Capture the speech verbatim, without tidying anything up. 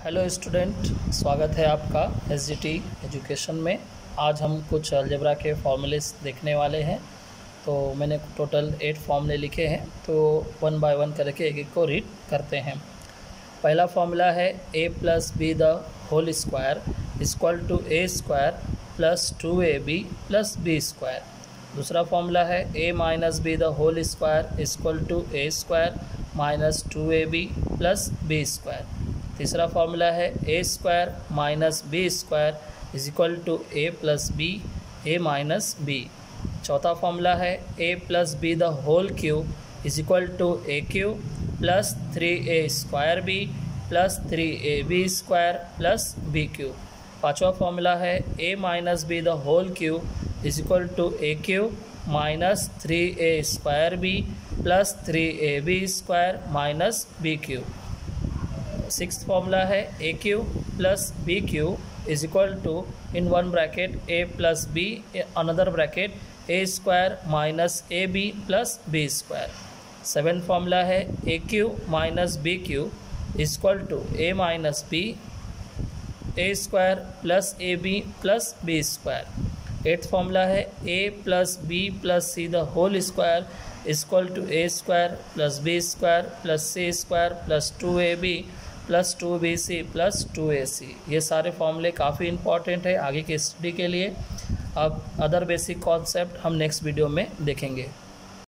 Hello student, स्वागत है आपका एस जी टी एजुकेशन में। आज हम कुछ अलजेब्रा के फॉर्मूलेस देखने वाले हैं। तो मैंने टोटल एट फॉर्मूले लिखे हैं, तो वन बाय वन करके एक एक को रीड करते हैं। पहला फॉर्मूला है A plus B the whole square equal to A square plus two A B plus B square. दूसरा फॉर्मूला है A minus B the whole square equal to A square minus two A B plus B square. तीसरा formula है A square minus B square is equal to A plus B A minus B. चौथा formula है A plus B the whole cube is equal to A cube plus three A square B plus three A B square plus B cube. पाँचवा formula है A minus B the whole cube is equal to A cube minus three A square B plus three A B square minus B cube. Six formula है A cube plus B cube is equal to in one bracket A plus B another bracket A square minus A B plus B square. Seven formula है A cube minus B cube is equal to A minus B A square plus A B plus B square. Eighth formula है A plus B plus C the whole square is equal to A square plus B square plus C square plus two A B plus two B C plus two A C. ये सारे फॉर्मूले काफ़ी important है आगे की study के लिए। अब अदर बेसिक कॉन्सेप्ट हम नेक्स्ट वीडियो में देखेंगे।